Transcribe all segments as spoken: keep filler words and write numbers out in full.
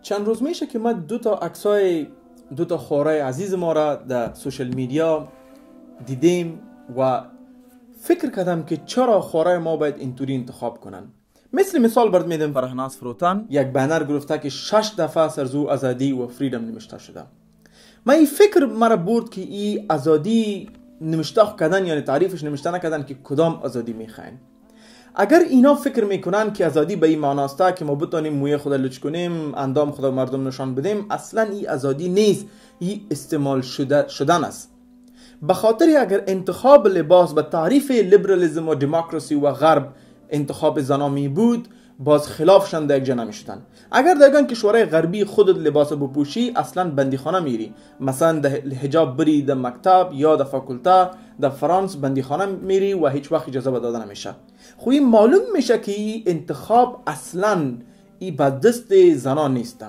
چند روز میشه که ما دو تا عکسای دو تا خوره عزیز ما را در سوشل میدیا دیدیم و فکر کردم که چرا خوره ما باید اینطوری انتخاب کنن. مثل مثال برد میدم، فرهناز فروتن یک بنر گرفته که شش دفعه سرزو آزادی و فریدم نوشته شده. من این فکر مرا برد که این آزادی نوشته کردن یعنی تعریفش نوشته نکردن که کدام آزادی میخواین. اگر اینا فکر میکنن که آزادی به این معناسته که ما بتونیم موی خود لچ کنیم، اندام خود مردم نشان بدیم، اصلا این آزادی نیست، این استعمال شده شدن است. به خاطر اگر انتخاب لباس به تعریف لیبرالیسم و دموکراسی و غرب انتخاب زنامی بود، باز خلافشان در یک جا نمیشدن. اگر در کشورهای غربی خودت لباس بپوشی اصلا بندیخانه میری، مثلا در حجاب بری در مکتب یا در فاکولته، در فرانس بندیخانه میری و هیچ وقت اجازه داده نمیشه. خو این معلوم میشه که این انتخاب اصلا ای به دست زنان نیست.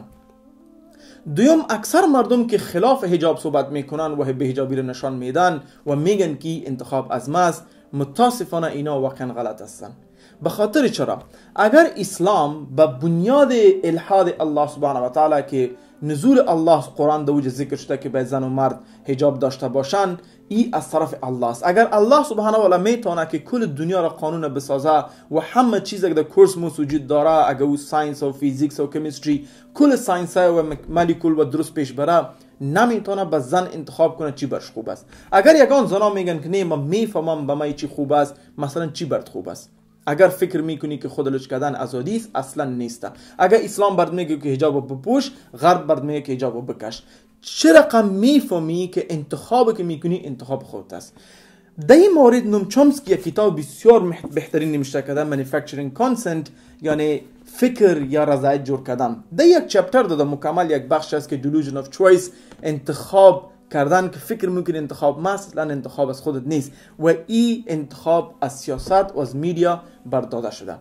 دوم، اکثر مردم که خلاف حجاب صحبت میکنن و به حجابی رو نشان میدن و میگن که انتخاب از ماست، متاسفانه اینا واقعا غلط هستن. به خاطر چرا؟ اگر اسلام به بنیاد الحاد الله سبحانه و تعالی که نزول الله قرآن در وجه ذکر شده که باید زن و مرد حجاب داشته باشند، ای از طرف الله است. اگر الله سبحانه و تعالی میتونه که کل دنیا را قانون بسازه و همه چیز که در کورس موجود داره، اگر او ساینس و فیزیکس و کیمستری، کل ساینس و مولکول و درست پیش بره، نمیتونه به زن انتخاب کنه چی برش خوب است. اگر یگان زنا میگن که نه ما میفهمم به ما چی خوب است، مثلا چی برات خوب است. اگر فکر میکنی که خود لچ کردن آزادی است، اصلا نیست. اگر اسلام برات میگه که حجاب بپوش، غرب برات میگه که حجاب بکش. چه رقم میفهمی که انتخابی که میکنی انتخاب خودت است. در این مورد نوم چومسکی یک کتاب بسیار بهترین نوشته کرده، Manufacturing Consent، یعنی فکر یا رضایت جور کردن. در یک چپتر داده مکمل یک بخش است که Delusion of Choice، انتخاب کردن که فکر میکنی انتخاب مثلا انتخاب از خودت نیست و این انتخاب از سیاست و از میدیا برداده شده.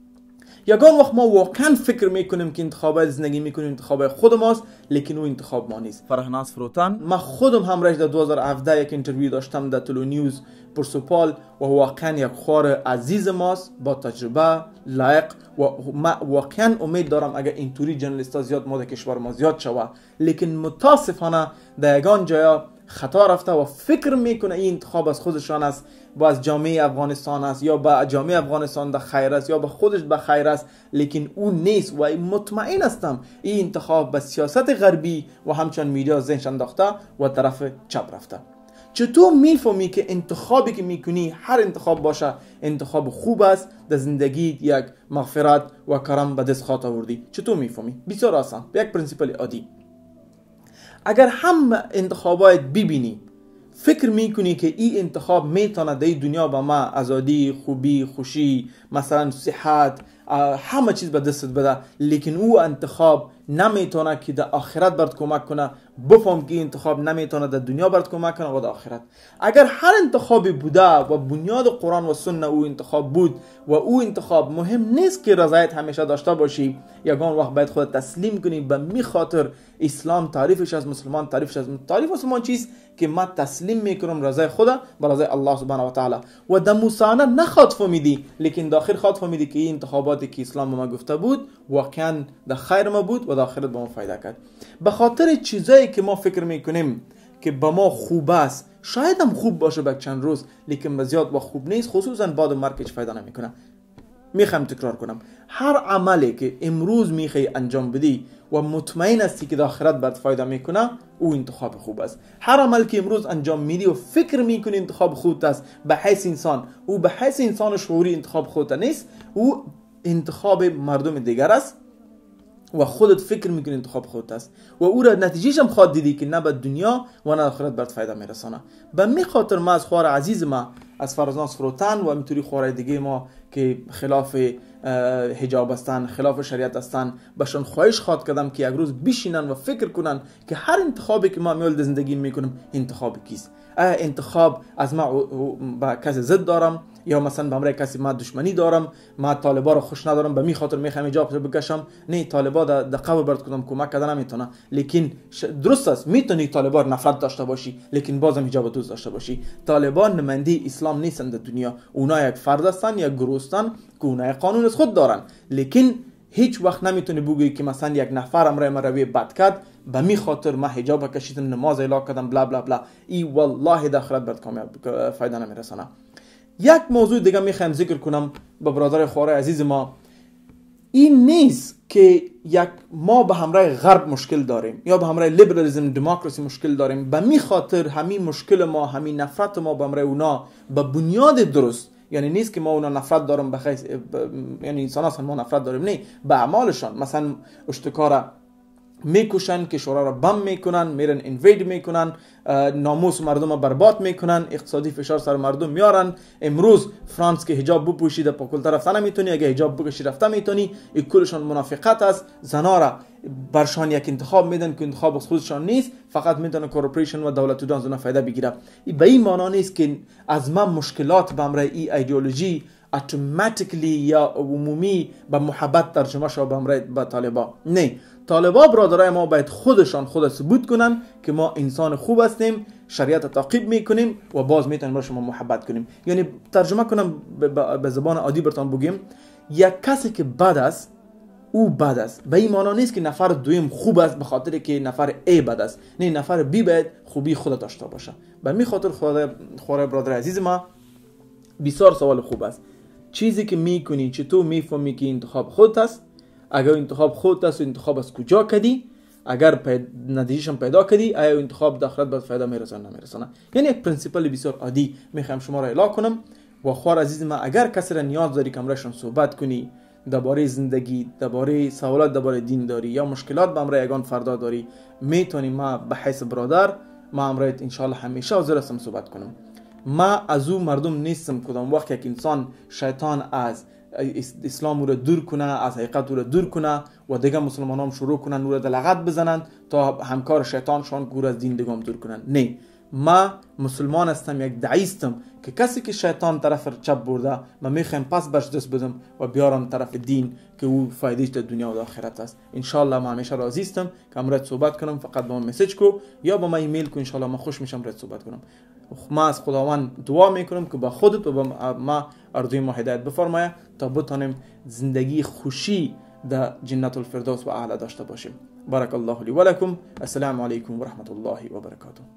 یگان وقت ما واقعا فکر میکنیم که انتخاب زندگی میکنیم انتخاب خود ماست، لیکن اون انتخاب ما نیست. فرهناز فروتن، من خودم همراهش در دو هزار و هفده یک اینترویو داشتم در تلو نیوز پرسوپال و واقعا یک خوار عزیز ماست با تجربه لایق و واقعا امید دارم اگر اینطوری جرنالیستا زیاد ما در کشور ما زیاد شوه، لیکن متاسفانه در یگان جایا خطا رفته و فکر میکنه این انتخاب از خودشان است، با از جامعه افغانستان است یا با جامعه افغانستان در خیر است یا با خودش به خیر است، لیکن اون نیست و مطمئن هستم این انتخاب به سیاست غربی و همچنان میدیا ذهنش انداخته و طرف چپ رفته. چطور میفهمی که انتخابی که میکنی هر انتخاب باشه انتخاب خوب است، در زندگی یک مغفرت و کرم به دست خواهد آوردی؟ چطور میفهمی؟ بسیار آسان، به یک پرینسیپل عادی. اگر هم انتخابات ببینی فکر میکنی که این انتخاب میتونه در دنیا با ما آزادی، خوبی، خوشی، مثلا صحت، همه چیز به دستت بده، لیکن او انتخاب نمیتونه که در آخرت برات کمک کنه، بفهم که انتخاب نمیتونه در دنیا برات کمک کنه و در آخرت. اگر هر انتخابی بوده و بنیاد قرآن و سنت او انتخاب بود و او انتخاب مهم نیست که رضایت همیشه داشته باشی، یگان وقت باید خود تسلیم کنی به می خاطر اسلام تعریفش از مسلمان تعریفش از تعریف مسلمان چیست که من تسلیم میکنم رضای خدا به رضای الله سبحانه و تعالی و در موسانه نخواد فهمیدی، لیکن داخل خواد فهمیدی که این انتخاباتی که اسلام به ما گفته بود واقعا در خیر ما بود و در آخرت به ما فایده کرد. به خاطر چیزایی که ما فکر میکنیم که به ما خوب است، شاید هم خوب باشه به چند روز، لیکن زیاد با خوب نیست، خصوصا بعد مرگش فایده نمیکنه. میخوام تکرار کنم، هر عملی که امروز میخوای انجام بدی و مطمئن هستی که در آخرت برات فایده میکنه، او انتخاب خوب است. هر عمل که امروز انجام میدی و فکر میکنی انتخاب خوب است به حیث انسان، او به حیث انسان شعوری انتخاب خودت نیست، او انتخاب مردم دیگر است و خودت فکر میکنی انتخاب خودت است و او را نتیجهش هم خواد دیدی که نه به دنیا و نه آخرت برات فایده میرسانه. به می خاطر ما از خوار عزیز ما از فرزانس فروتن و همینطوری خوارای دیگه ما که خلاف حجاب هستن، خلاف شریعت هستن، بهشون خواهش خواد کردم که یک روز بشینن و فکر کنن که هر انتخابی که ما میول زندگی میکنم انتخاب کیست. انتخاب از ما با کسی ضد دارم یا مثلا با امرای کسی ما دشمنی دارم، ما طالبا رو خوش ندارم به می خاطر میخوام حجاب بکشم، نه طالبا در قبر برات کدام کمک کردن نمیتونه، لیکن درست است میتونی طالبا نفرت داشته باشی لیکن بازم حجاب دوست داشته باشی. طالبان نماینده اسلام نیستن در دنیا، اونا یک فرد هستن، یک گروه هستن که اونا قانون از خود دارن، لیکن هیچ وقت نمیتونی بگویی که مثلا یک نفر امرای ما روی بد کرد به می خاطر ما حجاب کشیدم، نماز الا کردم، بلا بلا بلا، ای والله در آخرت برات کامیاب فایده نمیرسونه. یک موضوع دیگه میخوام ذکر کنم به برادر خواره عزیز ما. این نیست که یک ما به همراه غرب مشکل داریم یا به همراه لیبرالیسم دموکراسی مشکل داریم، به می خاطر همین مشکل ما، همین نفرت ما به همراه اونا به بنیاد درست، یعنی نیست که ما اونا نفرت دارم به خیس ب... یعنی انسان هستن ما نفرت داریم، نه، به اعمالشان. مثلا اشتکار میکشن، کشورها را بم میکنن، میرن اینوید میکنن، ناموس مردم را برباد میکنن، اقتصادی فشار سر مردم میارن. امروز فرانس که حجاب بپوشیده پاکولتر رفتن نمیتونی، اگه حجاب بکشی رفتن میتونی. این کلشان منافقت است. زنا را برشان یک انتخاب میدن که انتخاب از خودشان نیست، فقط میتونه کورپوریشن و دولت دان زنا فایده بگیره. به این معنا نیست که از من مشکلات به امر ای ایدئولوژی اتوماتیکلی یا عمومی به محبت ترجمه شو به امر به طالبا. نه، طالبا برادرای ما باید خودشان خود ثبوت کنن که ما انسان خوب هستیم، شریعت تعقیب میکنیم و باز میتونیم با شما محبت کنیم. یعنی ترجمه کنم به زبان عادی براتون بگیم، یک کسی که بد است او بد است. به این معنی نیست که نفر دویم خوب است به خاطر که نفر ای بد است. نه، نفر بی باید خوبی خود داشته باشه. به می خاطر خدا خوره برادر عزیز ما بسیار سوال خوب است. چیزی که میکنی چطور میفهمی که انتخاب خودت است؟ اگر انتخاب خودت است، انتخاب از کجا کردی؟ اگر پید... نتیجهشم پیدا کردی، آیا انتخاب داخلت به فایده میرسونه نمیرسونه؟ یعنی یک پرینسیپل بسیار عادی میخوام شما را اعلام کنم. و خوار عزیز ما، اگر کسی را نیاز داری که امرشون صحبت کنی درباره زندگی، درباره سوالات درباره دین داری یا مشکلات با امر یگان فردا داری، میتونی ما به حیث برادر ما امرایت ان شاء الله همیشه حاضر هستم صحبت کنم. ما از او مردم نیستم کدام وقت یک انسان شیطان از اسلام رو دور کنه، از حقیقت رو دور کنه و دیگه مسلمان هم شروع کنن او رو دلغت بزنن تا همکار شیطان شان گور از دین دیگه دور کنن. نه، ما مسلمان هستم، یک دعیستم که کسی که شیطان طرف چپ برده ما میخوایم پس برش دست بدم و بیارم طرف دین که او فایدهش در دنیا و آخرت است. انشالله ما همیشه راضی هستم که امرت صحبت کنم. فقط با من مسیج کو یا با من ایمیل کو، انشالله ما خوش میشم رات صحبت کنم. ما از خداوند دعا میکنم که با خودت و با ما ارزوی ما هدایت بفرمایه تا بتونیم زندگی خوشی در جنت الفردوس و اعلی داشته باشیم. بارک الله لی و لکم. السلام علیکم و رحمت الله و برکاته.